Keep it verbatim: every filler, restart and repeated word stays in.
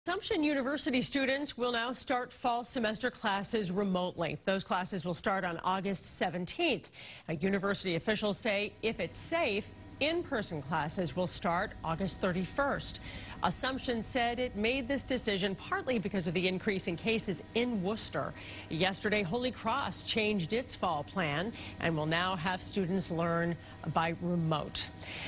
Assumption University students will now start fall semester classes remotely. Those classes will start on August seventeenth. Now, university officials say if it's safe, in-person classes will start August thirty-first. Assumption said it made this decision partly because of the increase in cases in Worcester. Yesterday, Holy Cross changed its fall plan and will now have students learn by remote.